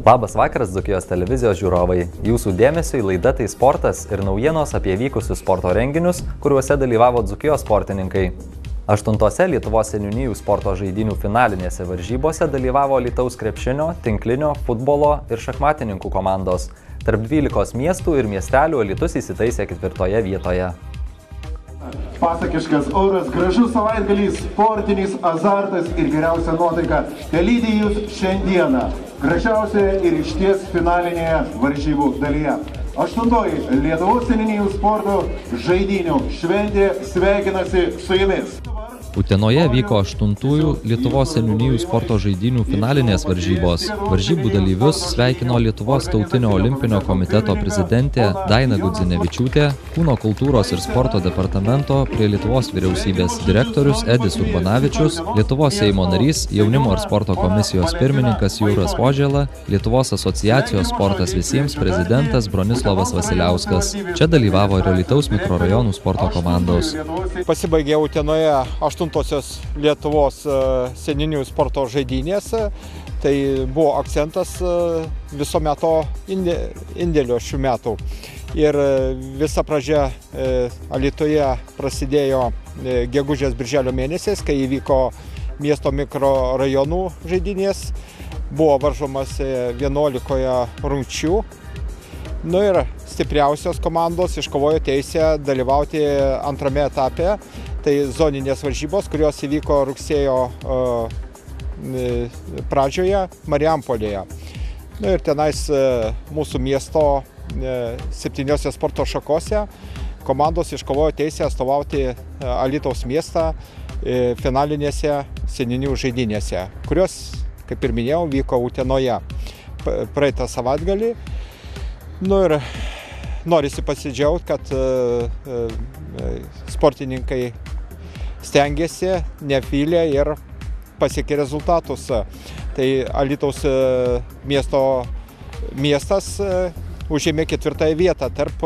Labas vakaras, Dzūkijos televizijos žiūrovai. Jūsų dėmesiui laida Tai sportas ir naujienos apie vykusius sporto renginius, kuriuose dalyvavo Dzūkijos sportininkai. 8 Lietuvos seniūnijų sporto žaidynių finalinėse varžybose dalyvavo Alytaus krepšinio, tinklinio, futbolo ir šachmatininkų komandos. Tarp 12 miestų ir miestelių Alytus įsitaisė 4 vietoje. Pasakiškas oras, gražus savaitgalys, sportinis azartas ir geriausia nuotaika telydi jūs šiandieną, gražiausioje ir išties finalinėje varžybų dalyje. 8 Lietuvos seniūnijų sporto žaidynių šventė sveikinasi su jumis. Utenoje vyko 8 Lietuvos seniūnijų sporto žaidynių finalinės varžybos. Varžybų dalyvius sveikino Lietuvos tautinio olimpinio komiteto prezidentė Daina Gudzinevičiūtė, Kūno kultūros ir sporto departamento prie Lietuvos vyriausybės direktorius Edis Urbanavičius, Lietuvos Seimo narys, jaunimo ir sporto komisijos pirmininkas Jūras Požėla, Lietuvos asociacijos sportas visiems prezidentas Bronislavas Vasiliauskas. Čia dalyvavo ir Alytaus mikrorajonų sporto komandos. Pasibaigė Utenoje 8-osios Lietuvos seniūnijų sporto žaidynės. Tai buvo akcentas viso meto indėlio šių metų. Ir visa pradžia Alytuje prasidėjo gegužės birželio mėnesiais, kai įvyko miesto mikrorajonų žaidynės. Buvo varžomas 11 rungčių. Ir stipriausios komandos iškovojo teisę dalyvauti antrame etape. Tai zoninės varžybos, kurios įvyko rugsėjo pradžioje Marijampolėje. Ir tenais mūsų miesto 7 sporto šakose komandos iškovojo teisę atstovauti Alytaus miestą finalinėse seniūnijų žaidynėse, kurios, kaip ir minėjau, vyko Utenoje praeitą savaitgalį. Ir norisi pasidžiaugti, kad sportininkai stengiasi, nepylė ir pasiekė rezultatus. Tai Alytaus miestas užėmė 4 vietą tarp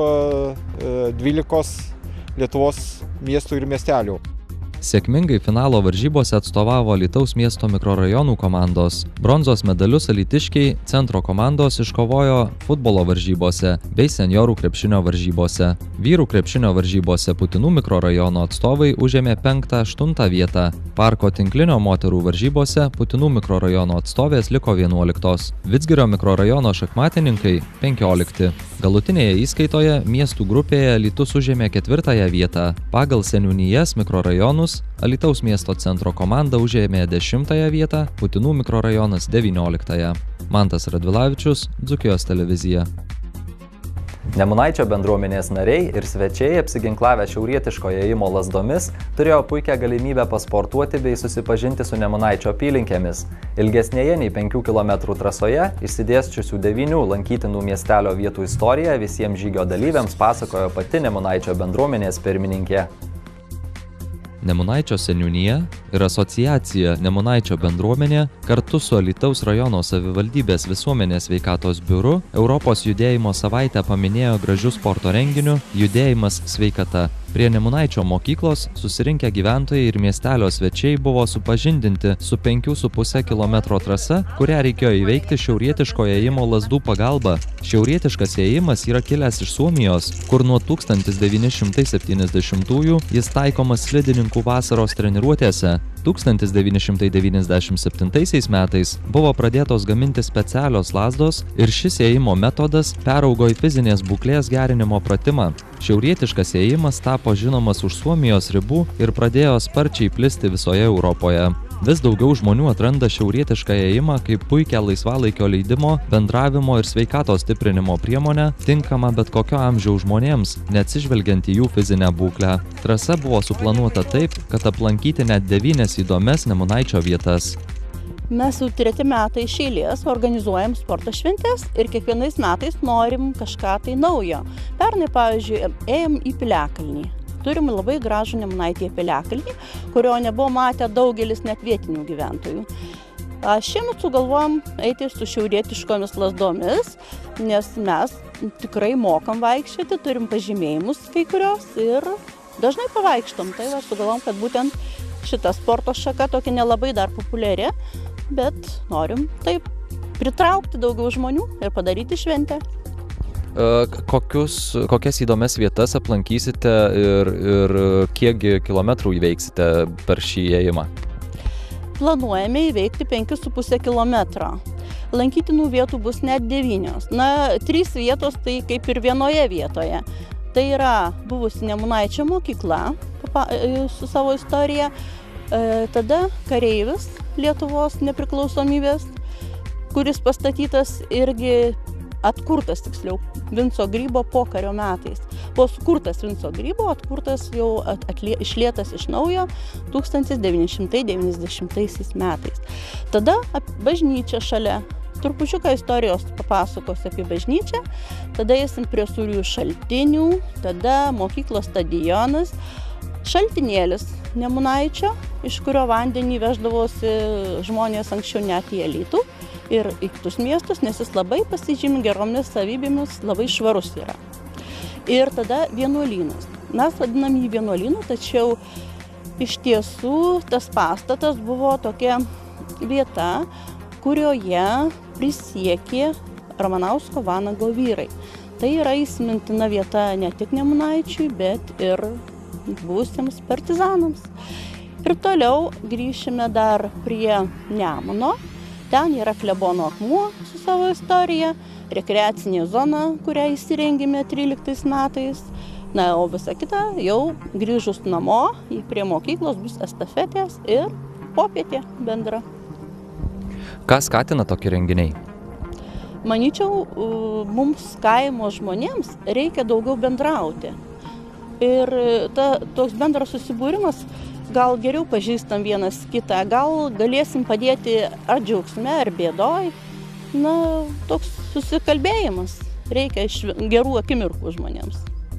12 Lietuvos miestų ir miestelių. Sėkmingai finalo varžybose atstovavo Alytaus miesto mikrorajonų komandos. Bronzos medalius alytiškiai centro komandos iškovojo futbolo varžybose bei seniorų krepšinio varžybose. Vyrų krepšinio varžybose Putinų mikrorajono atstovai užėmė 5-8 vietą. Parko tinklinio moterų varžybose Putinų mikrorajono atstovės liko 11. Vidzgirio mikrorajono šachmatininkai 15. Galutinėje įskaitoje miestų grupėje Alytus užėmė 4 vietą. Pagal seniūnijas mikrorajonus Alytaus miesto centro komanda užėmė 10 vietą, Putinų mikrorajonas 19. Mantas Radvilavičius, Dzūkijos televizija. Nemunaičio bendruomenės nariai ir svečiai apsiginklavę šiaurietiško ėjimo lazdomis turėjo puikią galimybę pasportuoti bei susipažinti su Nemunaičio apylinkėmis. Ilgesnėje nei 5 km trasoje išsidėsčiusių 9 lankytinų miestelio vietų istoriją visiems žygio dalyviams pasakojo pati Nemunaičio bendruomenės pirmininkė. Nemunaičio seniūnija ir asociacija Nemunaičio bendruomenė kartu su Alytaus rajono savivaldybės visuomenės sveikatos biuru Europos judėjimo savaitę paminėjo gražių sporto renginių Judėjimas sveikata. Prie Nemunaičio mokyklos susirinkę gyventojai ir miestelio svečiai buvo supažindinti su 5,5 km trasa, kurią reikėjo įveikti šiaurietiško ėjimo lazdų pagalba. Šiaurietiškas ėjimas yra kilęs iš Suomijos, kur nuo 1970-ųjų jis taikomas slidininkų vasaros treniruotėse. 1997 metais buvo pradėtos gaminti specialios lazdos ir šis ėjimo metodas peraugo į fizinės būklės gerinimo pratimą. Šiaurietiškas ėjimas tapo žinomas už Suomijos ribų ir pradėjo sparčiai plisti visoje Europoje. Vis daugiau žmonių atranda šiaurietišką ėjimą kaip puikią laisvalaikio leidimo, bendravimo ir sveikatos stiprinimo priemonę, tinkamą bet kokio amžiaus žmonėms, neatsižvelgiant į jų fizinę būklę. Trasa buvo suplanuota taip, kad aplankyti net 9 įdomias Nemunaičio vietas. Mes jau 3 metai iš eilės organizuojam sporto šventes ir kiekvienais metais norim kažką tai naujo. Pernai, pavyzdžiui, ėjom į Piliakalnį. Turim labai gražų Nemunaitį Piliakalnį, kurio nebuvo matę daugelis net vietinių gyventojų. Šiemet sugalvojom eiti su šiaurietiškomis lazdomis, nes mes tikrai mokam vaikščioti, turim pažymėjimus kai kurios ir dažnai pavaikštom. Tai sugalvojom, kad būtent šita sporto šaka tokia nelabai dar populiari, bet norim taip pritraukti daugiau žmonių ir padaryti šventę. Kokias įdomias vietas aplankysite ir kiekgi kilometrų įveiksite per šį ėjimą? Planuojame įveikti 5,5 kilometro. Lankytinų vietų bus net 9. 3 vietos tai kaip ir vienoje vietoje. Tai yra buvusi Nemunaičio mokykla su savo istorija, tada kareivis Lietuvos nepriklausomybės, kuris pastatytas irgi atkurtas, tiksliau, Vinco Grybo pokario metais. Buvo sukurtas Vinco Grybo, atkurtas jau išlietas iš naujo 1990 metais. Tada bažnyčia šalia. Trupučiuką istorijos papasakos apie bažnyčią, tada eisim prie Sūrių šaltinių, tada mokyklos stadionas, šaltinėlis Nemunaičio, iš kurio vandenį veždavosi žmonės anksčiau net į Alytų ir į kitus miestus, nes jis labai pasižymi geromis savybėmis, labai švarus yra. Ir tada vienuolynas. Mes vadinam jį vienuolynu, tačiau iš tiesų tas pastatas buvo tokia vieta, kurioje prisiekė Ramanausko Vanago vyrai. Tai yra įsimintina vieta ne tik Nemunaičiui, bet ir buvusiems partizanams. Ir toliau grįšime dar prie Nemuno. Ten yra Klebono akmuo su savo istorija, rekreacinė zona, kurią įsirengėme 13 metais. O visa kita jau grįžus namo, prie mokyklos bus estafetės ir popietė bendra. Ką skatina tokie renginiai? Manyčiau, mums kaimo žmonėms reikia daugiau bendrauti. Ir toks bendras susibūrimas, gal geriau pažįstam vienas kitą, gal galėsim padėti ar džiaugsme, ar bėdoj. Toks susikalbėjimas reikia iš gerų akimirkų žmonėms.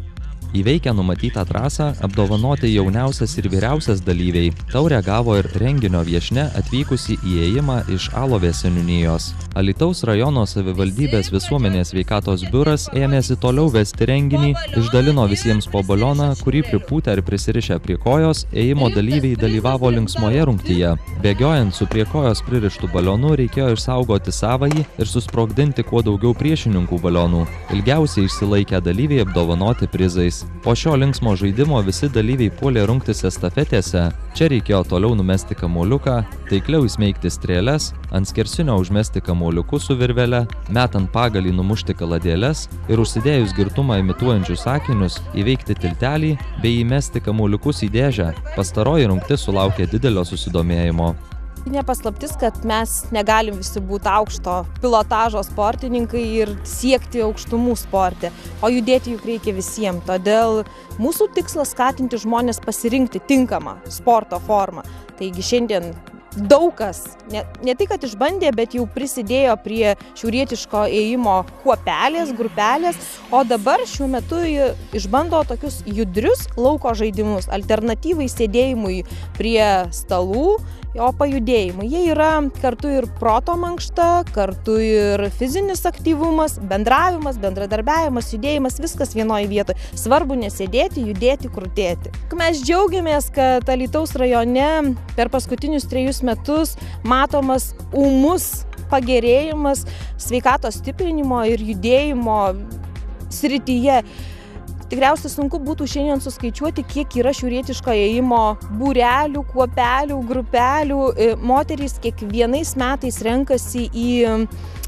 Įveikę numatytą trasą, apdovanoti jauniausias ir vyriausias dalyviai, taurę gavo ir renginio viešnia atvykusi į ėjimą iš Alovės seniūnijos. Alytaus rajono savivaldybės visuomenės sveikatos biuras ėmėsi toliau vesti renginį, išdalino visiems po balioną, kurį pripūtę ir prisirišę prie kojos, ėjimo dalyviai dalyvavo linksmoje rungtyje. Bėgiojant su prie kojos pririštų balionu reikėjo išsaugoti savąjį ir susprogdinti kuo daugiau priešininkų balionų. Ilgiausiai išsilaikę dalyviai apdovanoti prizais. Po šio linksmo žaidimo visi dalyviai puolė rungtis estafetėse. Čia reikėjo toliau numesti kamuoliuką, taikliau įsmeigti strėles, ant skersinio užmesti kamuoliuku su virvele, metant pagalį numušti kaladėles ir užsidėjus girtumą imituojančius akinius įveikti tiltelį bei įmesti kamuoliukus į dėžę. Pastaroji rungtis sulaukė didelio susidomėjimo. Nepaslaptis, kad mes negalim visi būti aukšto pilotažo sportininkai ir siekti aukštumų sporte, o judėti juk reikia visiems. Todėl mūsų tikslas skatinti žmonės pasirinkti tinkamą sporto formą. Taigi šiandien daug kas, ne tai, kad išbandė, bet jau prisidėjo prie šiaurietiško ėjimo kuopelės, grupelės, o dabar šiuo metu išbando tokius judrius lauko žaidimus, alternatyvai sėdėjimui prie stalų, o pajudėjimui. Jie yra kartu ir proto mankšta, kartu ir fizinis aktyvumas, bendravimas, bendradarbiavimas, judėjimas, viskas vienoje vietoje. Svarbu nesėdėti, judėti, krutėti. Mes džiaugiamės, kad Alytaus rajone per paskutinius 3 metus matomas ūmus pagerėjimas sveikatos stiprinimo ir judėjimo srityje. Tikriausiai sunku būtų šiandien suskaičiuoti, kiek yra šiaurietiško ėjimo būrelių, kuopelių, grupelių. Moterys kiekvienais metais renkasi į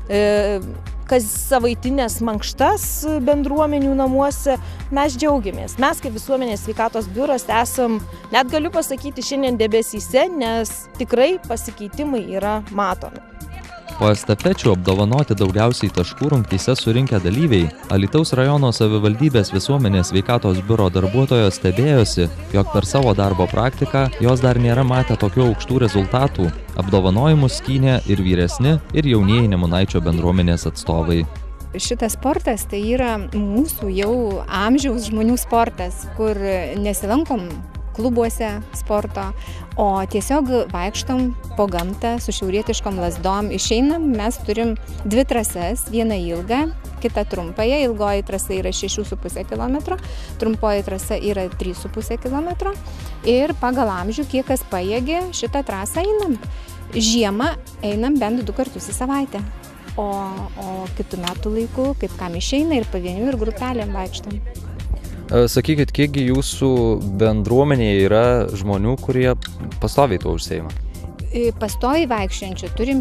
kas savaitinės mankštas bendruomenių namuose. Mes džiaugiamės. Mes kaip visuomenės sveikatos biuras esam, net galiu pasakyti, šiandien debesyse, nes tikrai pasikeitimai yra matomi. Po estafečių apdovanoti daugiausiai taškų rungtyse surinkę dalyviai, Alytaus rajono savivaldybės visuomenės sveikatos biuro darbuotojos stebėjosi, jog per savo darbo praktiką jos dar nėra matę tokių aukštų rezultatų. Apdovanojimus skynė ir vyresni, ir jaunieji Nemunaičio bendruomenės atstovai. Šitas sportas tai yra mūsų jau amžiaus žmonių sportas, kur nesilankom klubuose sporto, o tiesiog vaikštom po gamtą su šiaurietiškom lazdom. Išeinam, mes turim 2 trasas, vieną ilgą, kitą trumpąją. Ilgoji trasa yra 6,5 km, trumpoji trasa yra 3,5 km. Ir pagal amžių, kiek kas pajėgia, šitą trasą einam. Žiemą einam bent 2 kartus į savaitę. o kitų metų laiku, kaip kam išeina, ir pavienių, ir grupelėm vaikštam. Sakykit, kiekgi jūsų bendruomenėje yra žmonių, kurie pastoviai tuo užsiima? Pastoviai vaikščiančių turim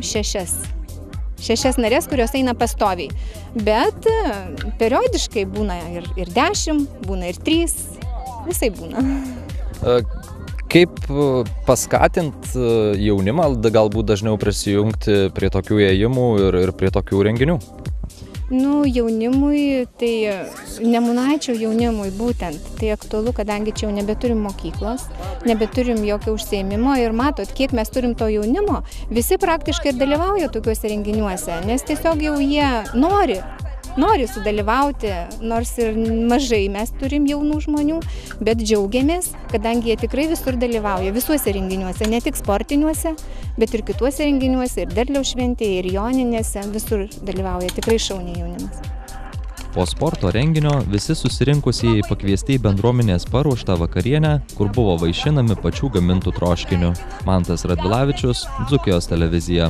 6 narės, kurios eina pastoviai, bet periodiškai būna ir 10, būna ir 3, visai būna. Kaip paskatint jaunimą galbūt dažniau prisijungti prie tokių ėjimų ir prie tokių renginių? Jaunimui, tai Nemunaičio jaunimui būtent, tai aktualu, kadangi čia jau nebeturim mokyklos, nebeturim jokio užsiėmimo ir matot, kiek mes turim to jaunimo, visi praktiškai ir dalyvauja tokiuose renginiuose, nes tiesiog jau jie nori sudalyvauti, nors ir mažai mes turim jaunų žmonių, bet džiaugiamės, kadangi jie tikrai visur dalyvauja, visuose renginiuose, ne tik sportiniuose, bet ir kituose renginiuose, ir derliaus šventėje, ir joninėse, visur dalyvauja, tikrai šauniai jaunimas. Po sporto renginio visi susirinkusieji pakviesti į bendruomenės paruoštą vakarienę, kur buvo vaišinami pačių gamintų troškinių. Mantas Radvilavičius, Dzūkijos televizija.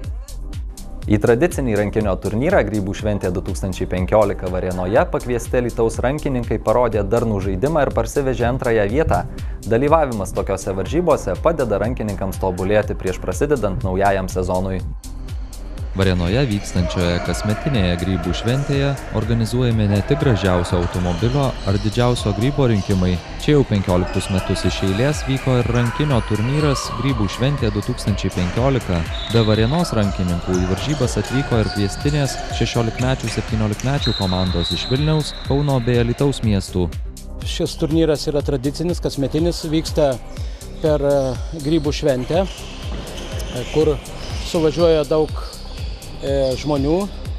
Į tradicinį rankinio turnyrą Grybų šventė 2015 Varėnoje pakviesti Alytaus rankininkai parodė darnų žaidimą ir parsivežė 2. vietą. Dalyvavimas tokiose varžybose padeda rankininkams tobulėti prieš prasidedant naujajam sezonui. Varėnoje vykstančioje kasmetinėje Grybų šventėje organizuojami ne tik gražiausio automobilio ar didžiausio grybo rinkimai. Čia jau 15 metus iš eilės vyko ir rankinio turnyras Grybų šventė 2015. Be Varėnos rankininkų į varžybas atvyko ir kviestinės 16-mečių, 17-mečių komandos iš Vilniaus, Kauno bei Alytaus miestų. Šis turnyras yra tradicinis, kasmetinis, vyksta per Grybų šventę, kur suvažiuoja daug žmonių.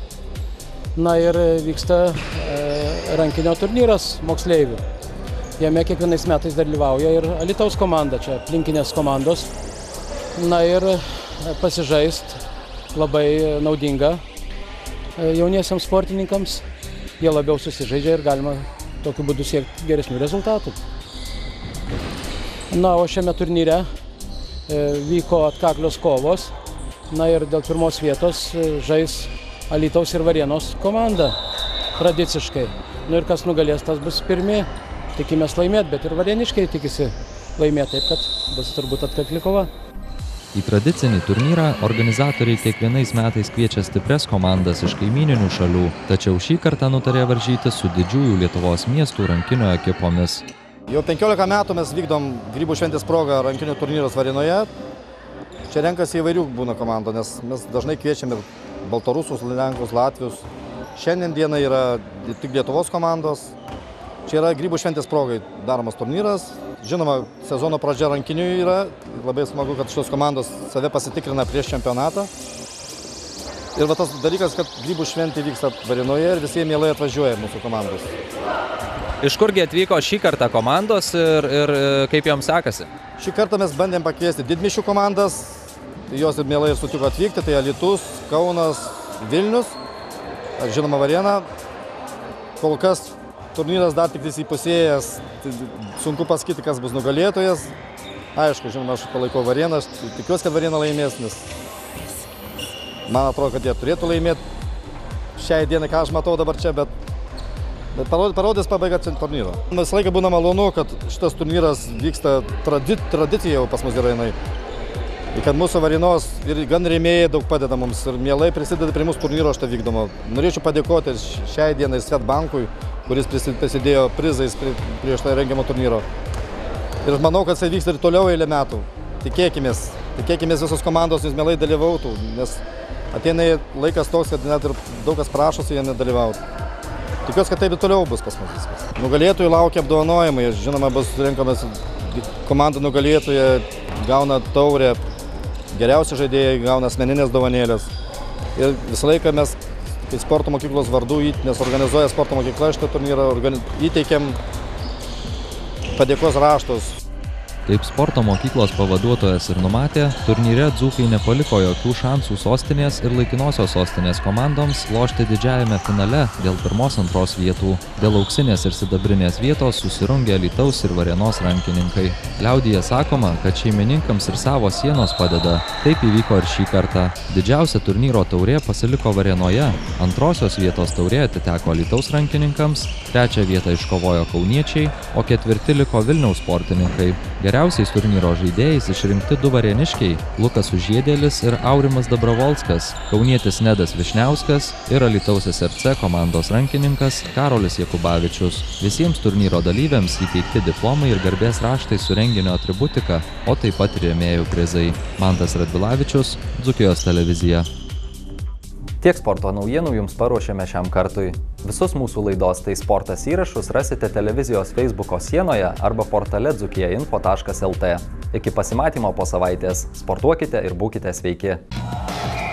Ir vyksta rankinio turnyras moksleivių. Jame kiekvienais metais dalyvauja ir Alytaus komanda, čia aplinkinės komandos. Ir pasižaist labai naudinga jauniesiams sportininkams. Jie labiau susižaidžia ir galima tokiu būdu siekti geresnių rezultatų. O šiame turnyre vyko atkaklios kovos. Ir dėl pirmos vietos žais Alytaus ir Varėnos komanda tradiciškai. Ir kas nugalės, tas bus pirmi. Tikimės laimėti, bet ir varėniškiai tikisi laimėti, taip kad bus turbūt atkakli kova. Į tradicinį turnyrą organizatoriai kiekvienais metais kviečia stiprias komandas iš kaimyninių šalių, tačiau šį kartą nutarė varžytis su didžiųjų Lietuvos miestų rankinio ekipomis. Jau 15 metų mes vykdom Grybų šventės progą rankinio turnyros Varėnoje. Čia renkasi įvairių būna komandų, nes mes dažnai kviečiame baltarusus, lenkus, latvius. Šiandien dieną yra tik Lietuvos komandos. Čia yra Grybų šventės progai daromas turnyras. Žinoma, sezono pradžia rankinių yra. Labai smagu, kad šios komandos save pasitikrina prieš čempionatą. Ir tas dalykas, kad Grybų šventė vyksta Varėnoje ir visi mielai atvažiuoja mūsų komandos. Iš kurgi atvyko šį kartą komandos ir kaip joms sekasi? Šį kartą mes bandėm pakviesti didmiesčių komandas. Jos ir mielai sutiko atvykti, tai Alytus, Kaunas, Vilnius, žinoma Varėna. Kol kas turnyras dar tik įpusėjęs, sunku pasakyti, kas bus nugalėtojas. Aišku, žinoma, aš palaikau Varėną, aš tikiuosi, kad Varėna laimės, nes man atrodo, kad jie turėtų laimėti. Šiai dienai, ką aš matau dabar čia, bet parodys pabaiga turnyro. Visą laiką būna malonu, kad šitas turnyras vyksta tradicija jau pas mus yra jinai. Ir kad mūsų Varėnos ir gan rėmėjai daug padeda mums ir mielai prisideda prie mūsų turnyro šitą vykdomą. Norėčiau padėkoti šiai dienai Svetbankui, kuris prisidėjo prizais prie šitą rengiamo turnyro. Ir manau, kad jisai vyks ir toliau eilę metų. Tikėkimės visos komandos, nes mielai dalyvautų, nes ateina laikas toks, kad net ir daug kas prašosi, jie nedalyvautų. Tikiuosi, kad taip ir toliau bus pas mus viskas. Nugalėtojų laukia apdovanojimai, žinoma, bus renkamas komanda nugalėtoja, gauna taurę, geriausi žaidėjai gauna asmeninės dovanėlės. Ir visą laiką mes, kai sporto mokyklos vardu, nes organizuoja sporto mokykla šitą turnyrą, įteikiam padėkos raštus. Kaip sporto mokyklos pavaduotojas ir numatė, turnyre dzūkai nepaliko jokių šansų sostinės ir laikinosios sostinės komandoms lošti didžiajame finale dėl 1-2 vietų. Dėl auksinės ir sidabrinės vietos susirungė Alytaus ir Varėnos rankininkai. Liaudyje sakoma, kad šeimininkams ir savo sienos padeda. Taip įvyko ir šį kartą. Didžiausia turnyro taurė pasiliko Varėnoje, 2 vietos taurė atiteko Alytaus rankininkams, 3 vietą iškovojo kauniečiai, o 4 liko Vilniaus sportininkai. Geriausiais turnyro žaidėjais išrinkti 2 varėniškiai – Lukas Užėdėlis ir Aurimas Dabravolskas, kaunietis Nedas Višniauskas ir Alytaus SRC komandos rankininkas Karolis Jakubavičius. Visiems turnyro dalyviams įteikti diplomai ir garbės raštai su renginio atributika, o taip pat rėmėjų prizai. Mantas Radvilavičius, Dzūkijos televizija. Tiek sporto naujienų jums paruošėme šiam kartui. Visus mūsų laidos Tai sportas įrašus rasite televizijos Facebooko sienoje arba portale dzukijainfo.lt. Iki pasimatymo po savaitės. Sportuokite ir būkite sveiki.